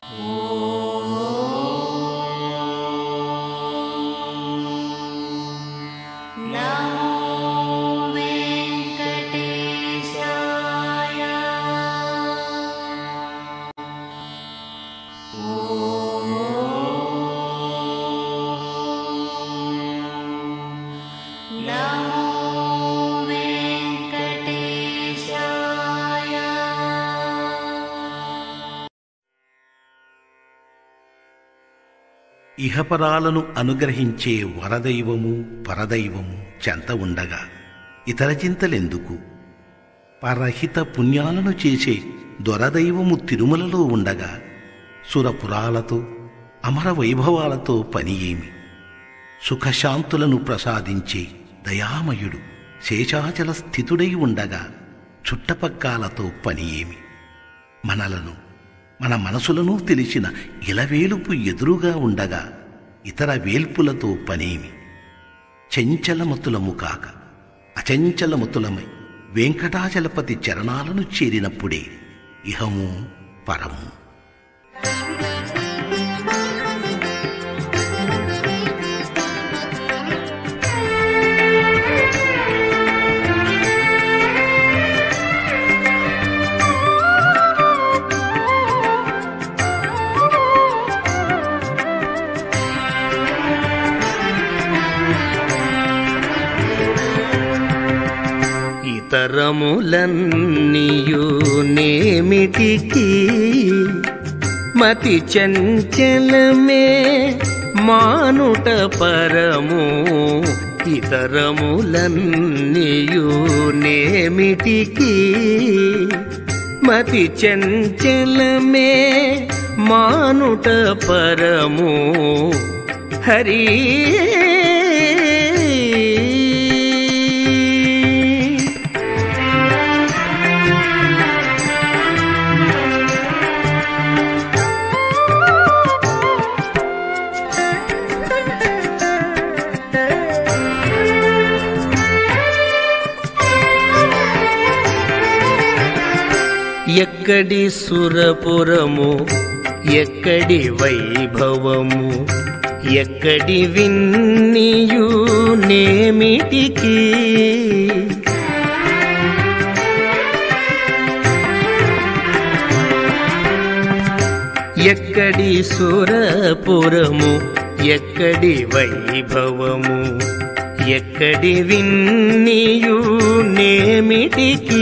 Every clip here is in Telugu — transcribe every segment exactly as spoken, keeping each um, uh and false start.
ఇహపరాలను అనుగ్రహించే వరదైవము పరదైవము చెంత ఉండగా ఇతర చింతలెందుకు? పరహిత పుణ్యాలను చేసే దొరదైవము తిరుమలలో ఉండగా సురపురాలతో అమర వైభవాలతో పని ఏమి? సుఖశాంతులను ప్రసాదించే దయామయుడు శేషాచల స్థితుడై ఉండగా చుట్టపక్కాలతో పని ఏమి? మనలను మన మనసులను తెలిసిన ఇలవేలుపు ఎదురుగా ఉండగా ఇతర వేల్పులతో పనేమి? చంచలమతులము కాక అచంచలమతులమై వెంకటాచలపతి చరణాలను చేరినప్పుడే ఇహము పరము. తరములన్నీయు నేమిటికి మతి చంచలమే మానుట పరము. ఇతరములన్నీయు నేమిటికి మతి చంచలమే మానుట పరము. హరి ఎక్కడి సురపురము ఎక్కడి వైభవము ఎక్కడి విన్నీయు నేమిటికి ఎక్కడి సురపురము ఎక్కడి వైభవము ఎక్కడి విన్నీయు నేమిటికి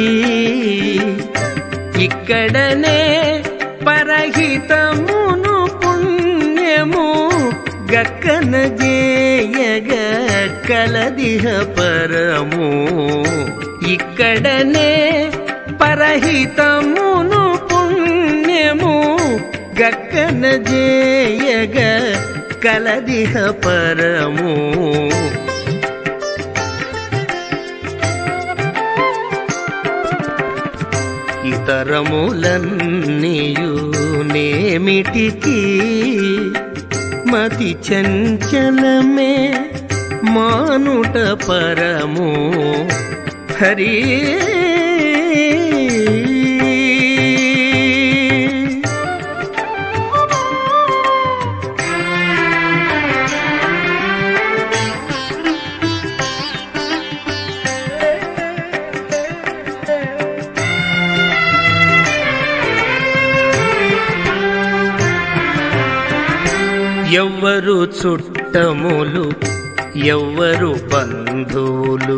ఇక్కడనే పరహితమును పుణ్యము గక్కన జేయగ కలదిహ పరము. ఇక్కడనే పరహితమును పుణ్యము గక్కన జేయగ కలదిహ పరము. ఇతరములన్నీయు నేమిటికి మతి చంచలమే మానుట పరము. హరి ఎవ్వరు చుట్టములు ఎవ్వరు బంధువులు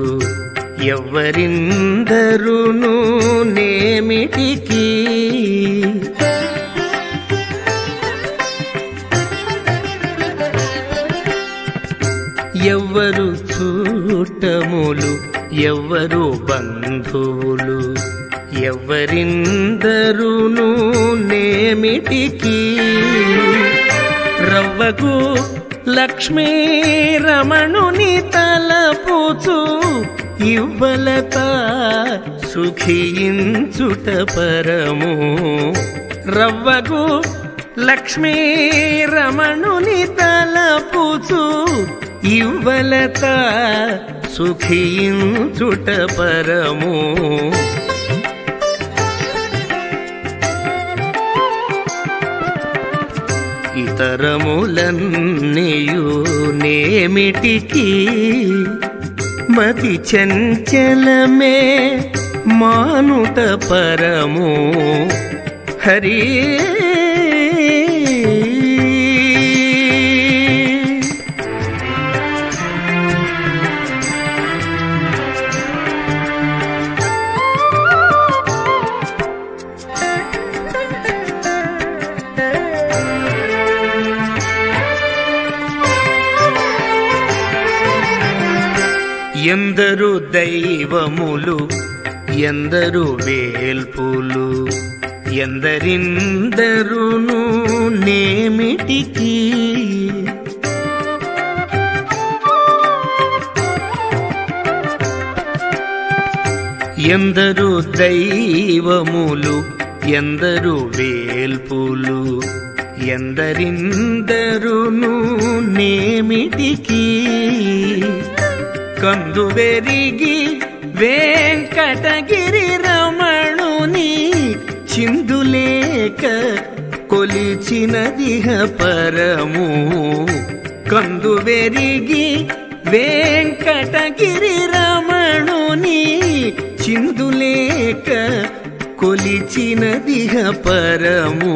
ఎవ్వరిందరును నేమిటికి ఎవ్వరు చుట్టములు ఎవ్వరు బంధువులు ఎవ్వరిందరును నేమిటికి రవ్వకు లక్ష్మీ రమణుని తలపుచు ఇవ్వలత సుఖించుట పరము. రవ్వకు లక్ష్మీ రమణుని తలపుచు ఇవ్వలత సుఖించుట పరము. ఇతరములన్నీయు నేమిటికి మతి చంచలమే మానుట పరము హరి ఎందరు దైవములు ఎందరు వేల్పులు ఎందరిందరును నేమిటికి ఎందరు దైవములు ఎందరు వేల్పులు ఎందరిందరును నేమిటికి కందువెరిగి వెంకటగిరి రమణుని చిందులేక కొలిచినదిహ పరము కందువెరిగి వెంకటగిరి రమణుని చిందులేక కొలిచినదిహ పరము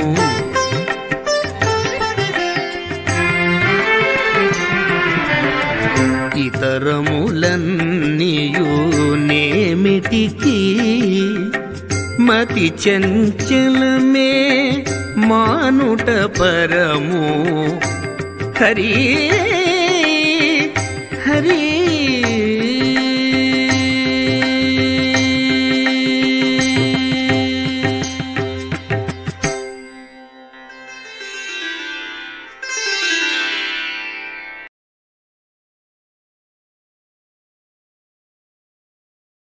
ఇతరములన్నీయు నేమిటికి మతి చంచలమే మానుట పరము హరి